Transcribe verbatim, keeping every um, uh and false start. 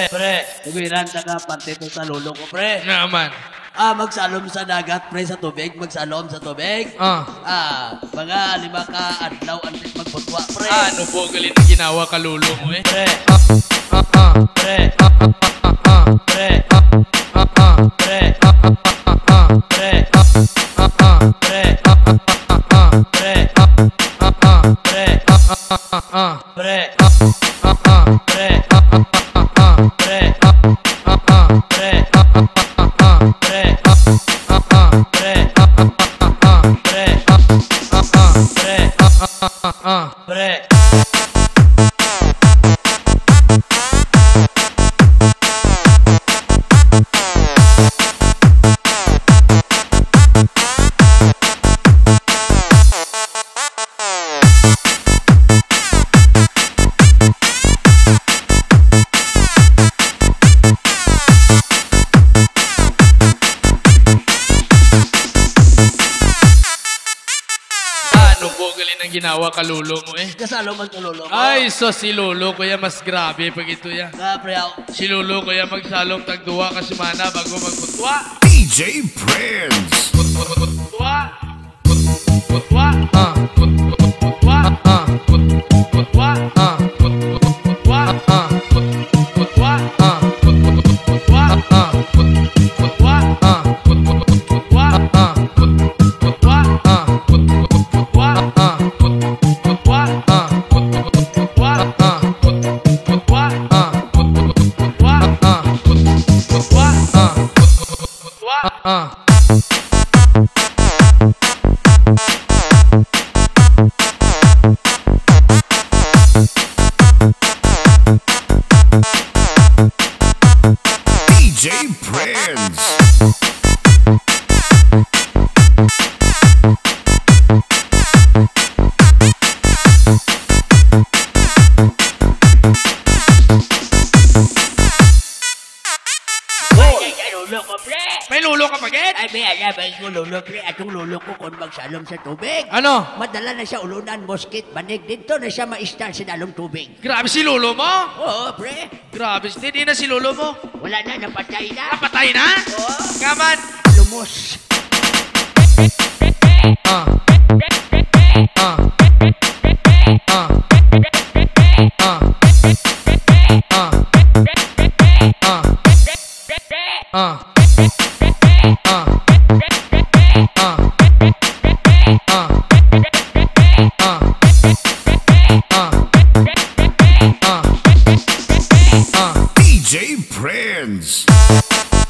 pre, tuwiran na ka parte to sa lolo ko, pre. Naman. Ah, magsalom sa dagat, pre, sa tubig. Magsalom sa tubig. Ah. Ah, mga lima ka adlaw antes magputwa, pre. Ano po galing na ginawa ka lolo mo eh? Pre. Ah, ah, ah. Pre. Ah, ah, ah, ah. Pre. Ah, ah, ah. Pre. Ah, ah, ah, ah. Pre. Ah, ah, ah. Pre. Ah, ah, ah, ah. Pre. Ah, ah, ah. Pre. Ah, ah, ah, ah. Pre. Ah, ah, ah. Pre. Ah, ah, ah, ah. Pre. Ah, ah, ah. Pre. Ah, ah, ah, ah. Pre. Ah, ah, ah. Pre. Ah, ah, ah, ah. Pre. Ah, ah, ah. Pre. Ah, ah, ah, ah. Pre. Ano po galing ang ginawa ka lolo mo eh? Kasalo man to lolo ko. Ay, so si lolo kuya mas grabe pag ito ya. Ah, pre, ako. Si lolo kuya magsalong tagduwa ka semana bago magputwa. D J Prince. Putwa. Putwa. Ah. Putwa. Ah. Putwa. Ah. Putwa. Ah. Putwa. Ah. Putwa. Ah. Putwa. Ah. Putwa. Ah. Putwa. Ah. Putwa. Ah. Putwa. Ah. Putwa. Ah. Putwa. Ah. Putwa. Ah. Putwa. Ah. Putwa. Ah. D J Prince. Ay, ay, lolo ko, pre. May lulo ka pagit? Ay, may alabay ko, lolo, pre. Atong lolo ko kung magsalom sa tubig. Ano? Madala na siya ulunan, moskit, banig. Dito na siya maistan sa dalong tubig. Grabe si lolo mo? Oo, pre. Grabe, hindi na si lolo mo. Wala na, napatay na. Napatay na? Oo. Kaman. Lumos. Ah. Ah. Ah. Ah. Ah. Ah. Ah. Ah. Ah. Ah. Ah. Ah. Ah. Ah. D J Prince.